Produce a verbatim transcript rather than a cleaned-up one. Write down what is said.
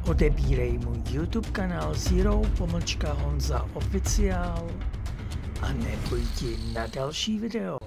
Odebírej můj YouTube kanál Zero pomlčka Honza Oficiál a neboj ti na další video.